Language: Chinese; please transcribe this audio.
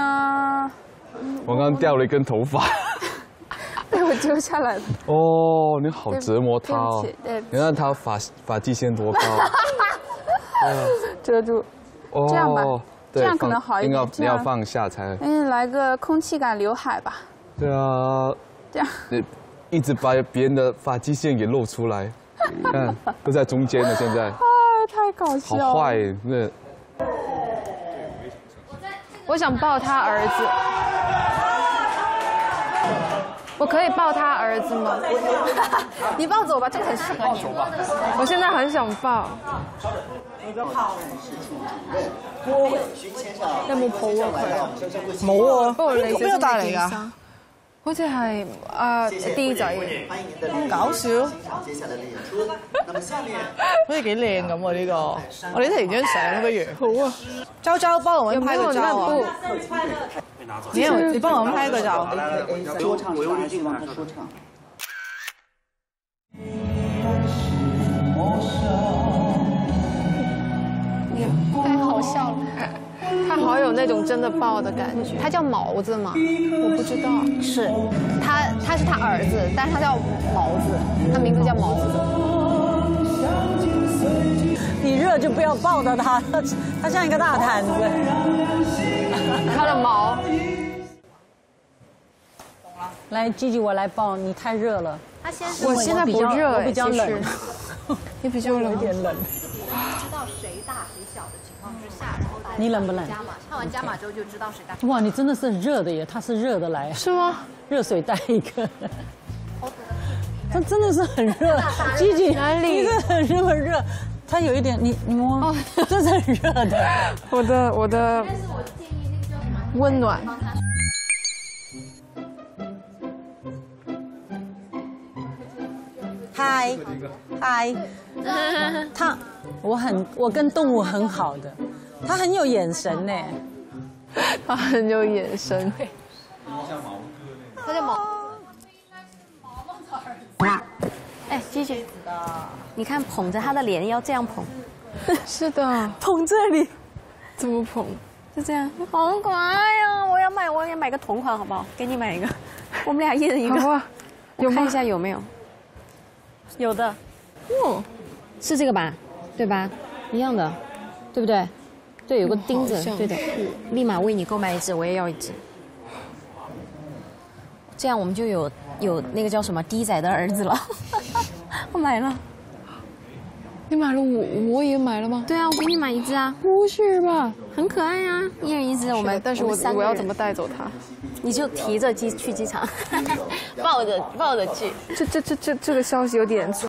呀， 我刚刚掉了一根头发， 被我揪下来了。 哦，你好折磨他哦！ 对不起你看他发际线多高， 遮住。 哦， 这样吧， 对， 这样可能好一点。 你要放下才。 来个空气感刘海吧。 对啊。 这样。 你一直把别人的发际线给露出来，看都在中间了，现在。 太搞笑了。 好坏，那。 我想抱他儿子，我可以抱他儿子吗？ 你抱走吧，这个很适合你。 我现在很想抱。有冇抱啊佢？ 冇啊， 邊個帶嚟㗎？ 好似係D 仔， 咁搞笑。好似幾靚咁喎呢個，我哋一齊影張相不如。好啊，周周幫我們拍個照啊！你幫我們拍個照。 說唱是吧？希望他說唱。 太好笑了，他好有那种真的抱的感觉。他叫毛子吗？我不知道。 是，他是他儿子，但是他叫毛子，他名字叫毛子。 你热就不要抱着他，他像一个大毯子。 他的毛。 来，Gigi，我来抱你，太热了。 我现在不热， 我比较冷。 你比较冷， 有点冷。 知道谁大谁小的情况之下，然后大家你冷不冷？ 加码，唱完加码之后就知道谁大。 哇，你真的是很热的耶，他是热的来。 是吗？ 热水袋一个。他真的是很热，Gigi， 哪里？ 你是很热很热，他有一点，你摸，这是很热的。 我的温暖。 嗨，我跟动物很好的，他很有眼神呢， 他很有眼神。 他叫毛。哎，Gigi，你看捧着他的脸要这样捧。 是的， 捧这里， 怎么捧？ 就这样，好可爱呀！我也买个同款好不好？给你买一个，我们俩一人一个。 好啊， 我看一下有没有。有的， 哦， 是这个吧？对吧？一样的，对不对？对，有个钉子，对的。立马为你购买一只，我也要一只。这样我们就有那个叫什么 D 仔的儿子了。我买了。 你买了我也买了吗？ 对啊，我给你买一只啊。 不是吧？ 很可爱啊，一人一只。我们， 但是我要怎么带走它？ 你就提着去机场，抱着去。 这个消息有点